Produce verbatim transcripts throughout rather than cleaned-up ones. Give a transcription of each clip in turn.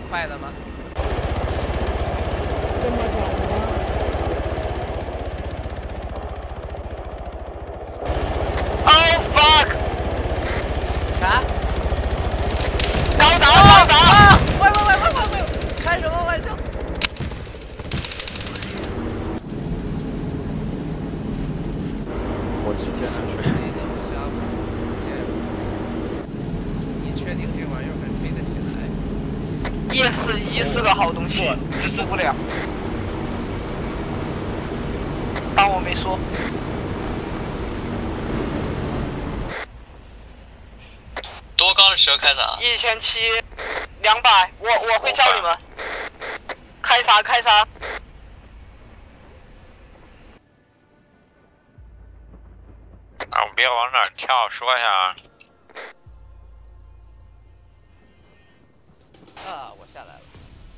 快的吗？ 这么短吗？ Oh fuck！ 啥？ 高达高达！ 啊！喂喂喂喂喂喂！开什么玩笑？ 我直接拿去。 你确定这玩意儿还飞得起来？ E 四一是个好东西，支持不了。当我没说。 多高的时候开闸？ 一千七，两百，我我会教你们。开闸开闸。 啊，我们别往哪儿跳，说一下啊。 啊，我下来了。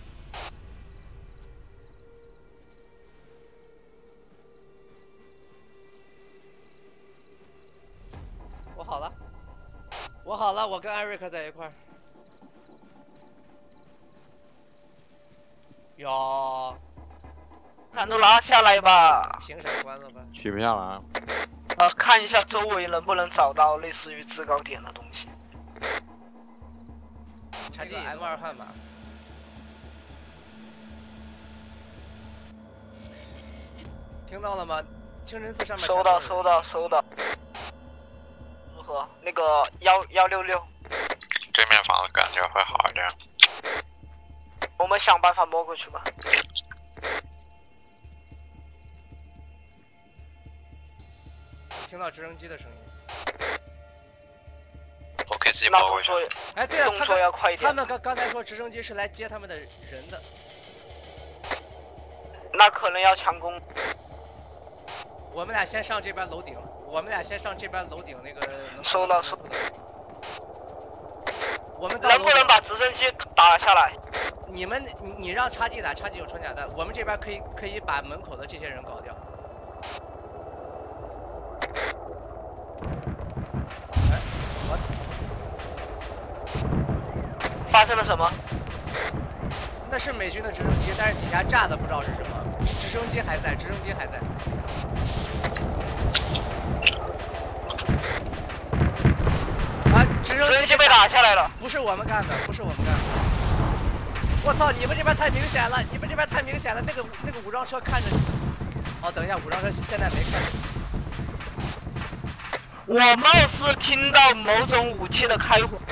我好了，我好了，我跟艾瑞克在一块儿。哟， 坦杜拉下来吧。 屏闪关了吧？ 取不下来。 呃，看一下周围能不能找到类似于制高点的东西。 查进 M 二悍马。 听到了吗？清真寺上面收到，收到，收到。如何？那个幺幺六六。 对面房子感觉会好一点。 我们想办法摸过去吧。 听到直升机的声音。 我可以自己摸过去。 哎，对了， 动作要快一点。 他们刚刚才说直升机是来接他们的人的。 那可能要强攻。 我们俩先上这边楼顶，我们俩先上这边楼顶那个。 收到收。 我们能不能把直升机打下来？ 你们你你让叉 G 打，叉 G 有穿甲弹，我们这边可以可以把门口的这些人搞掉。哎，我。 发生了什么？ 那是美军的直升机，但是底下炸的不知道是什么。直升机还在，直升机还在。 啊！直升机被打下来了， 不是我们干的，不是我们干的。我操！你们这边太明显了，你们这边太明显了。那个那个武装车看着你。哦，等一下，武装车现在没看着。 我貌似听到某种武器的开火。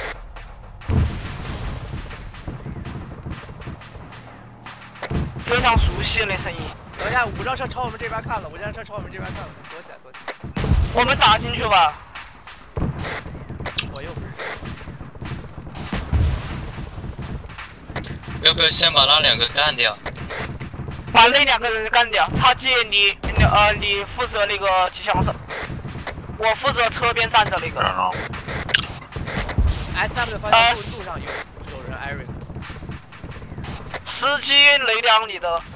非常熟悉那声音。 等一下，武装车朝我们这边看了，武装车朝我们这边看了，躲起来，躲起来。 我们打进去吧。 我又不是。 要不要先把那两个干掉？ 把那两个人干掉。叉 G， 你你呃，你负责那个机枪手，我负责车边站着那个。 S M 的方向路路上有有人，艾瑞。 司机雷良，你的。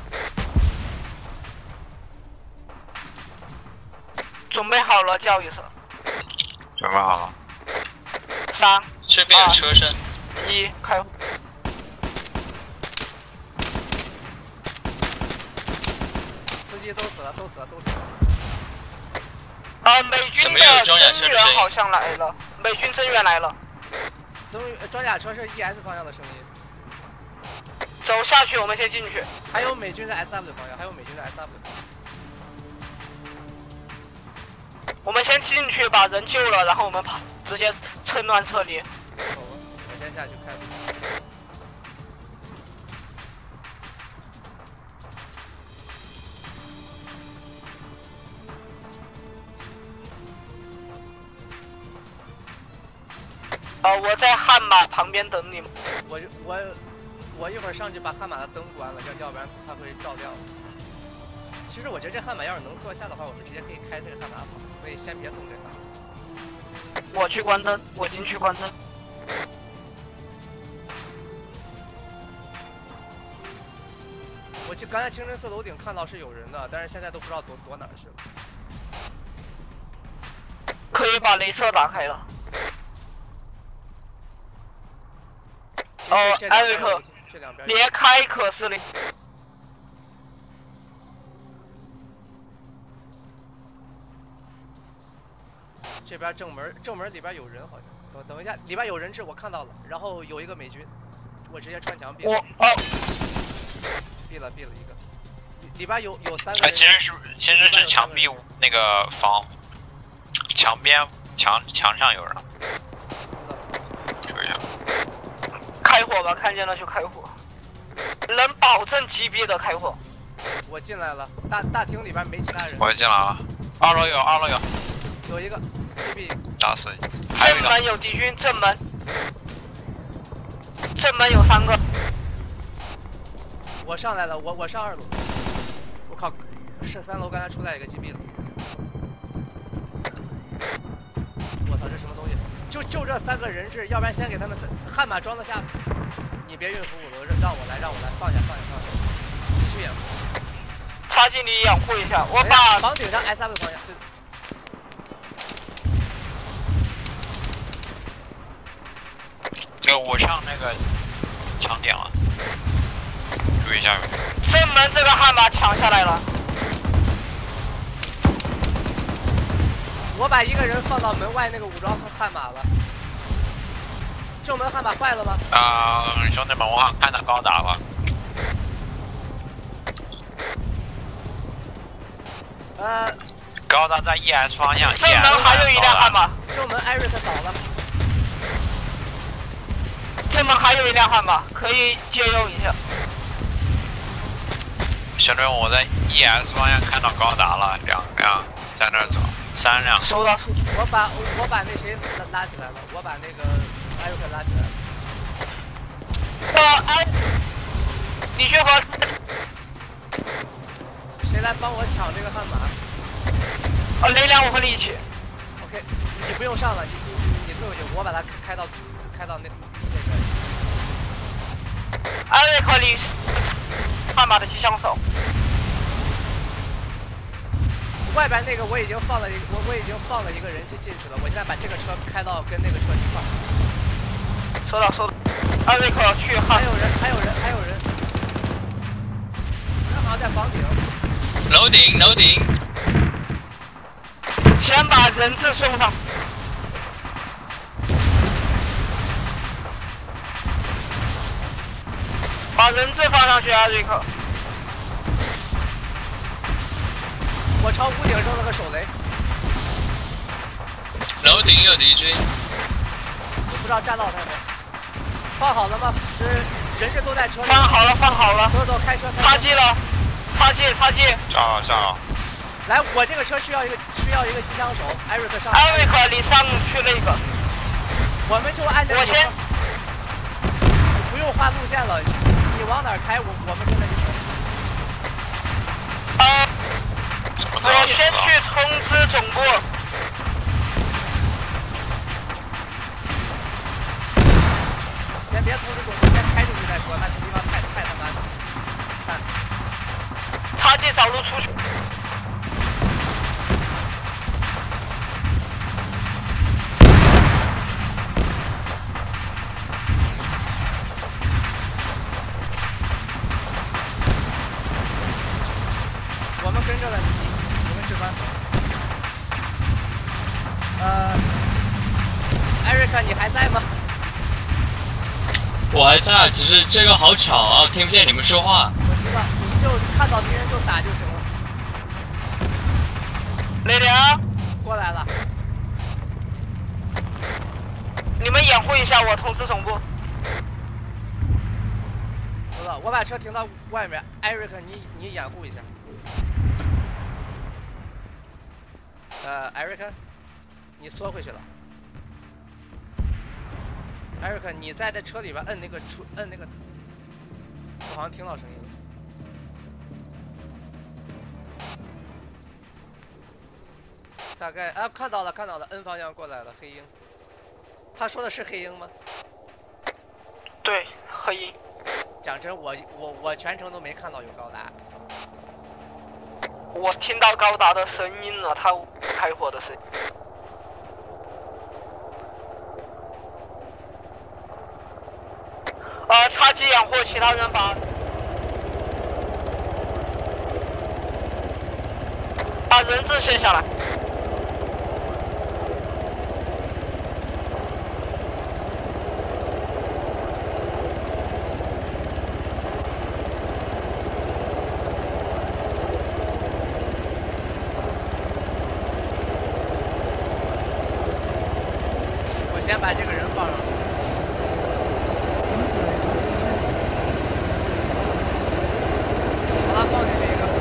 准备好了，叫一声。 准备好了。 三， 这边有车身。 一，开火。 司机都死了，都死了，都死了。 呃，美军的增援好像来了，美军增援来了。 增装甲车是 E S 方向的声音。 走下去，我们先进去。 还有美军在 S M 的方向，还有美军在 S M 的方向。 我们先进去把人救了，然后我们跑，直接趁乱撤离。 走吧，我先下去开。 呃，我在悍马旁边等你们。 我我我一会儿上去把悍马的灯关了，要要不然它会照亮。其实我觉得这悍马要是能坐下的话，我们直接可以开这个悍马跑，所以先别动这悍马。 我去关灯，我进去关灯。 我去刚才清真寺楼顶看到是有人的，但是现在都不知道躲躲哪儿去了。 可以把镭射打开了。哦，艾瑞克， 这两边。 连开可是零。 这边正门，正门里边有人，好像。等等一下，里边有人质，我看到了。然后有一个美军，我直接穿墙毙了。 我哦， 毙了毙了一个。里里边有有三个哎， 人。 其实是其实是墙壁那个房，墙边墙墙上有人。注意下。 开火吧，看见了就开火，能保证击毙的开火。 我进来了，大大厅里边没其他人。 我也进来了，二楼有，二楼有。 有一个击毙。 打死。还有一个。 正门有敌军，正门。正门有三个。 我上来了，我我上二楼。我靠，是三楼刚才出来一个击毙了。我操，这什么东西？就就这三个人质，要不然先给他们三悍马装到下面。你别运服五楼，让我来，让我来，放下放下放下。你去掩护。 插进你掩护一下，我把房顶上 S M 的方向。对。 就我上那个墙点了，注意一下。 正门这个悍马抢下来了。 我把一个人放到门外那个武装悍马了。正门悍马坏了吗？ 啊、呃，兄弟们，我看到高达了。 呃。 高达在 E S 方向。 正门还有一辆悍马。 正门艾瑞克倒了。 正门还有一辆悍马，可以借用一下。 兄弟们，我在 E S 方向看到高达了，两辆在那儿走，三辆。 收到。 我把我把那谁拉拉起来了，我把那个艾瑞克拉起来了。 我哎，你去和谁来帮我抢这个悍马？ 呃，雷良，我和你一起。 OK， 你不用上了，你你你退回去，我把它开到开到那那个。 艾瑞克，你悍马的机枪手。 外边那个我已经放了一我我已经放了一个人进进去了，我现在把这个车开到跟那个车一块儿。 收到收到。艾瑞克去悍。 还有人还有人还有人。人好像在房顶。 楼顶楼顶。 先把人质送上。把人质放上去，艾瑞克。 我朝屋顶扔了个手雷。 楼顶有敌军。 我不知道炸到他没。放好了吗？是人质都在车里。 放好了，放好了。 走走，开车。 插机了，插机插机。 炸了炸了。 来，我这个车需要一个需要一个机枪手，艾瑞克上。 艾瑞克，你上去那个。 我们就按照。 我先。 不用画路线了，你往哪儿开，我我们跟着你走。 呃，我先去通知总部。 先别通知总部，先开出去再说，那这地方太太他妈的。看。 插机找路出去。 我们跟着了你，你们值班。呃，艾瑞克，你还在吗？ 我还在，只是这个好吵啊，听不见你们说话。 我知道，你就看到敌人就打就行了。 雷良， 过来了。 你们掩护一下我，通知总部。 收到，我把车停到外面，艾瑞克，你你掩护一下。呃，艾瑞克，你缩回去了。艾瑞克，你在这车里边摁那个出，摁那个，我好像听到声音了。大概啊，看到了，看到了 ，N 方向过来了，黑鹰。他说的是黑鹰吗？ 对，黑鹰。 讲真，我我我全程都没看到有高达。 我听到高达的声音了，他开火的声音。 呃，插机养护，其他人把把人质卸下来。 我先把这个人放上去。 好了，放进去一个。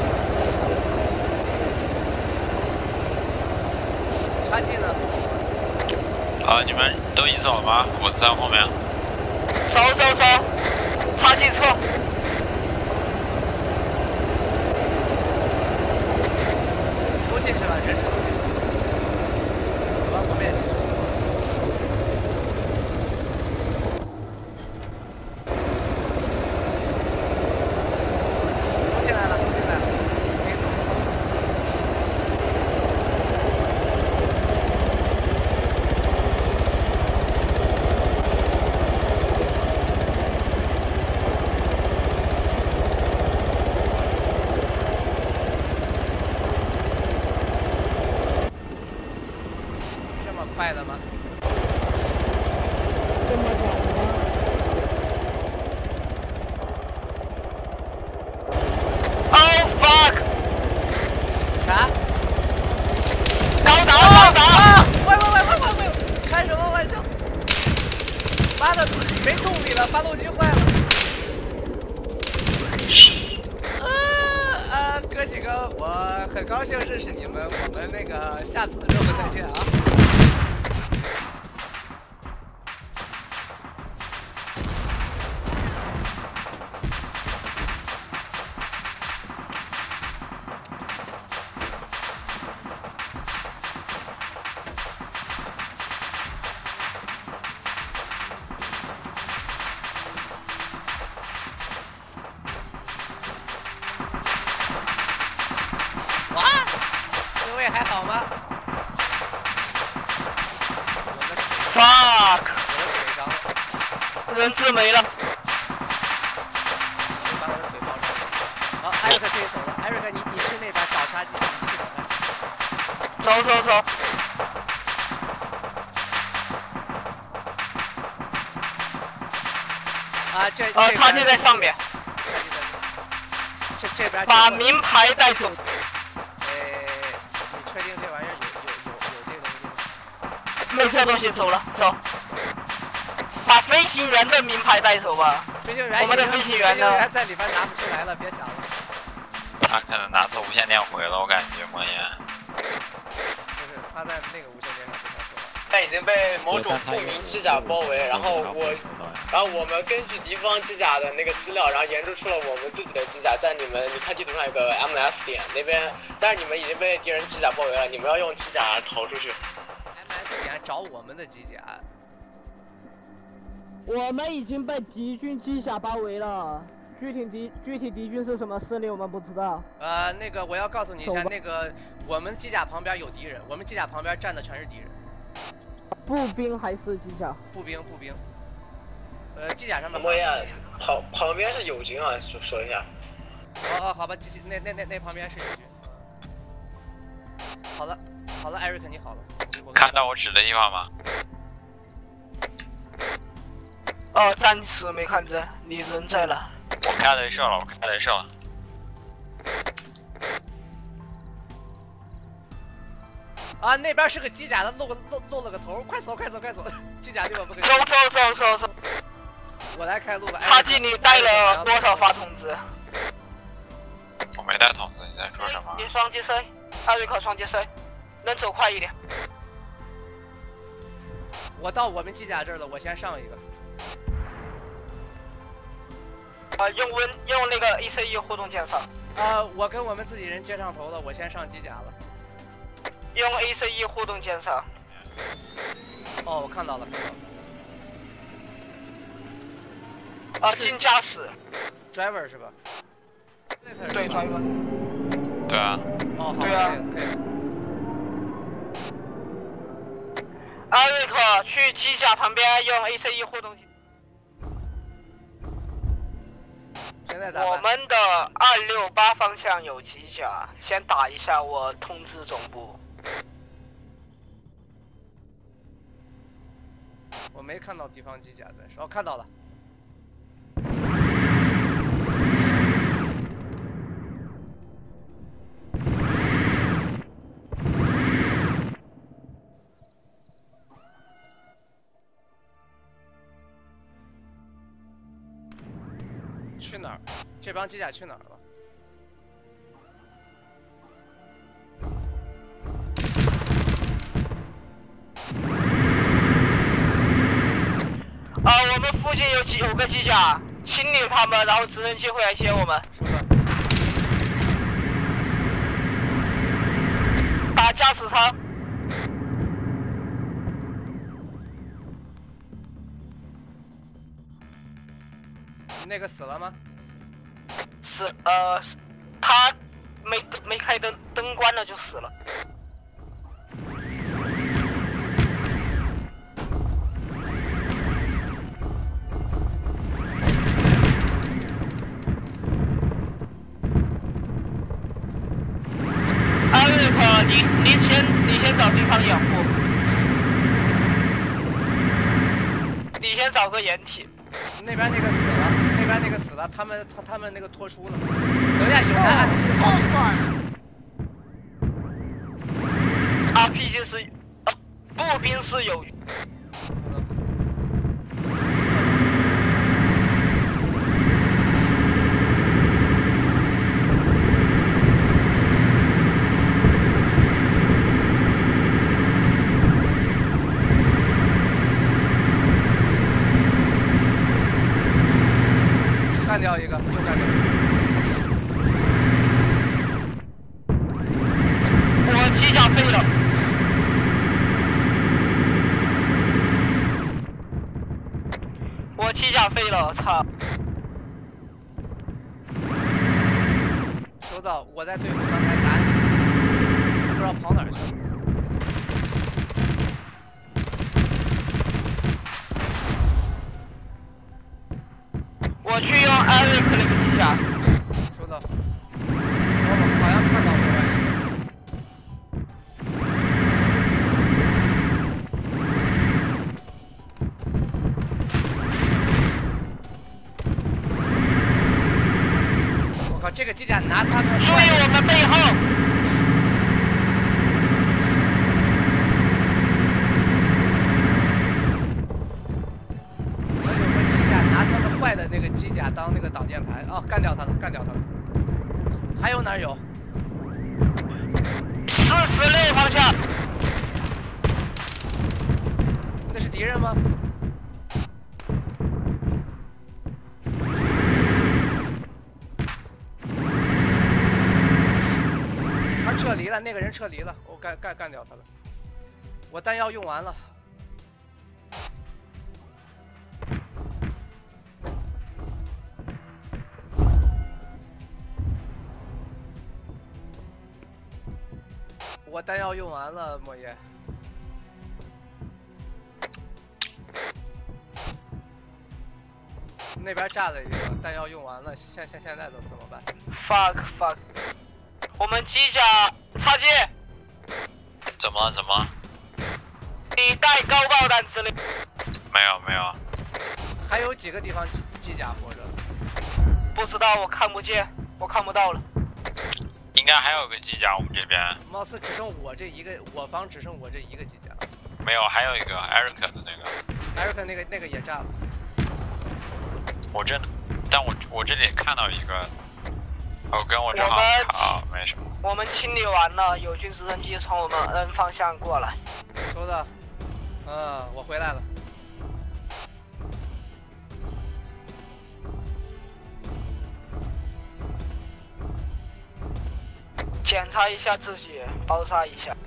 插机呢？ 啊，你们都已走了吗？我在后面。 走走走，插机撤。 都进去了，人质都进去了。我我们也进去了。 快的吗？ 这么早吗？ Oh fuck！ 啥？ 高达高达！ 啊！喂喂喂喂喂喂！开什么玩笑？妈的，没动力了，发动机坏了。啊啊！哥几个，我很高兴认识你们，我们那个下次肉哥再见啊！ 各位还好吗？ fuck！ 我的腿伤了， 人质没了。 我把我的腿包住了。好，艾瑞克可以走了。艾瑞克，你你去那边找杀机，你去找杀机。 走走走。 啊，这呃，插机在上面。 这这边把名牌带走。 确定这玩意儿有有有有这个东西吗？ 没这东西，走了，走。把飞行员的名牌带走吧。 飞行员， 我们的飞行员呢？ 飞行员在里边拿不出来了，别想了。 他可能拿错无线电回了，我感觉莫言。 不是，他在那个无线电上被他说了。 他已经被某种不明机甲包围，然后我，然后我们根据敌方机甲的那个资料，然后研制出了我们自己的机甲，在你们你看地图上有个 M S 点那边，但是你们已经被敌人机甲包围了，你们要用机甲逃出去。 M S 点找我们的机甲。 我们已经被敌军机甲包围了，具体敌具体敌军是什么势力我们不知道。 呃，那个我要告诉你一下，那个我们机甲旁边有敌人，我们机甲旁边站的全是敌人。 步兵还是机甲？ 步兵，步兵。呃，机甲上面。 莫言，旁旁边是友军啊，说说一下。 哦哦，好吧，机器那那那那旁边是友军。好了，好了，艾瑞克你好了。 看到我指的地方吗？ 哦，暂时没看见，你人在哪？ 我开雷射了，我开雷射了。 啊，那边是个机甲的，露个露露了个头，快走快走快走！机甲对吧？不可以。 走走走走走。 我来开路吧。 插机，你带了多少发筒子？ 我没带筒子，你在说什么？ 你双击 C， 艾瑞克双击 C， 能走快一点。 我到我们机甲这儿了，我先上一个。 啊、呃，用温用那个 E C E 互动键上。 呃，我跟我们自己人接上头了，我先上机甲了。 用 A C E 互动键上。 哦，我看到了，看到了。 啊，进驾驶。 driver 是吧？ 对 driver。 对啊。 哦，好， 对啊。 可以。 艾瑞克去机甲旁边用 A C E 互动键。 现在咋办？ 我们的二六八方向有机甲，先打一下，我通知总部。 我没看到敌方机甲在，哦，看到了。去哪儿？这帮机甲去哪儿了？ 啊，我们附近有几有个机甲，清理他们，然后直升机会来接我们。 说的。 打驾驶舱。 那个死了吗？ 死，呃，他没没开灯，灯关了就死了。艾瑞克，你你先你先找地方掩护，你先找个掩体。 那边那个死了，那边那个死了，他们他他们那个脱出了。等一下，有人按这个手柄。 R P G 是，呃，步兵是有。 干掉一个，又干掉一个。 我机甲废了。我机甲废了，操！ 收到，我在对付刚才打你，不知道跑哪儿去了。 我去用艾瑞克那个机甲。 收到。我好像看到另外一个。我靠，这个机甲拿他们。 注意我们背后。 坏的那个机甲当那个挡箭牌哦，干掉他了，干掉他了。还有哪儿有？ 四十六方向。 那是敌人吗？他撤离了，那个人撤离了，我干干干掉他了。我弹药用完了。我弹药用完了，莫言。那边炸了一个，弹药用完了，现现现在都怎么办 ？fuck fuck， 我们机甲插接。 怎么了？怎么？ 你带高爆弹之类？ 没有没有。 还有几个地方机甲活着？ 不知道，我看不见，我看不到了。 应该还有个机甲，我们这边。 貌似只剩我这一个，我方只剩我这一个机甲。 没有，还有一个艾瑞克的那个。 艾瑞克那个那个也炸了。 我这，但我我这里看到一个，哦，跟我正好好，没什么。 我们清理完了，友军直升机从我们 N 方向过来。 收到。嗯，我回来了。 检查一下自己，包扎一下。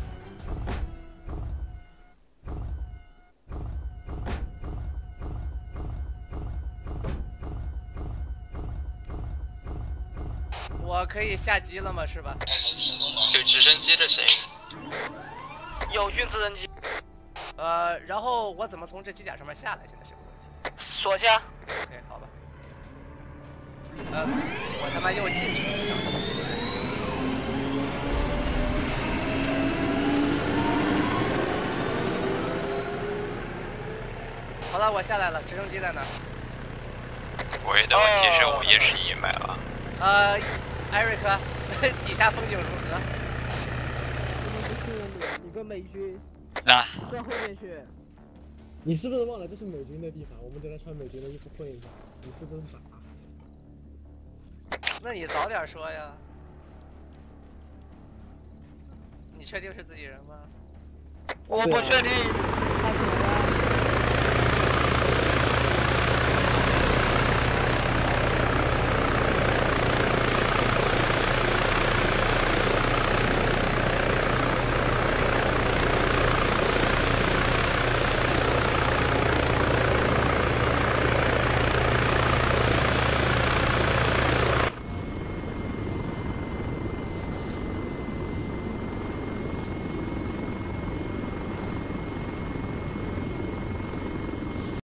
我可以下机了吗？是吧？ 有直升机的声音。 友军直升机。 呃，然后我怎么从这机甲上面下来？现在是个问题。 锁下。 OK， 好吧。 呃，我他妈又进去了，想他妈好了，我下来了，直升机在哪儿？ 唯一的问题是午夜十一没了。 呃，艾瑞克，底下风景如何？ 不是你，你跟美军啊， 在后面去。 你是不是忘了这是美军的地方？我们得来穿美军的衣服混一下。你是不是傻？ 那你早点说呀！你确定是自己人吗？ 我不确定。